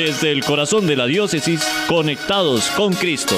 Desde el corazón de la diócesis, conectados con Cristo.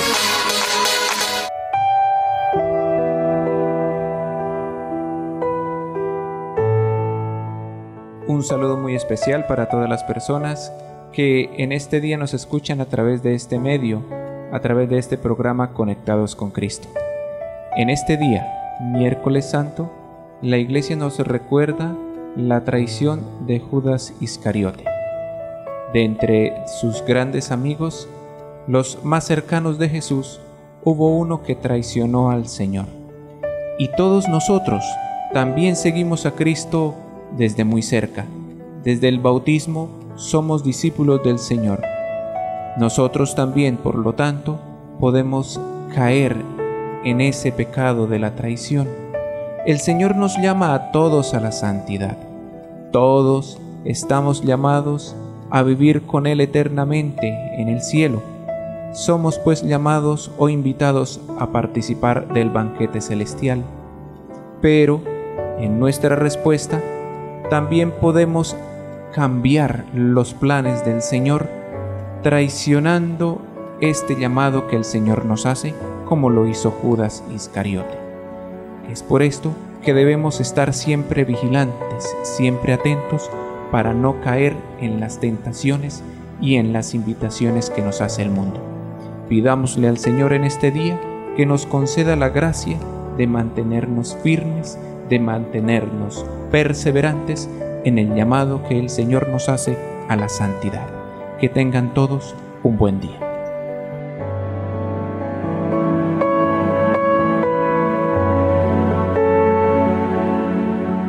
Un saludo muy especial para todas las personas que en este día nos escuchan a través de este medio, a través de este programa Conectados con Cristo. En este día, miércoles santo, la Iglesia nos recuerda la traición de Judas Iscariote. De entre sus grandes amigos, los más cercanos de Jesús, hubo uno que traicionó al Señor. Y todos nosotros también seguimos a Cristo desde muy cerca. Desde el bautismo somos discípulos del Señor. Nosotros también, por lo tanto, podemos caer en ese pecado de la traición. El Señor nos llama a todos a la santidad. Todos estamos llamados a vivir con Él eternamente en el cielo. Somos pues llamados o invitados a participar del banquete celestial. Pero en nuestra respuesta también podemos cambiar los planes del Señor, traicionando este llamado que el Señor nos hace, como lo hizo Judas Iscariote. Es por esto que debemos estar siempre vigilantes, siempre atentos, para no caer en las tentaciones y en las invitaciones que nos hace el mundo. Pidámosle al Señor en este día que nos conceda la gracia de mantenernos firmes, de mantenernos perseverantes en el llamado que el Señor nos hace a la santidad. Que tengan todos un buen día.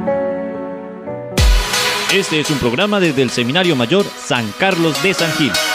Este es un programa desde el Seminario Mayor San Carlos de San Gil.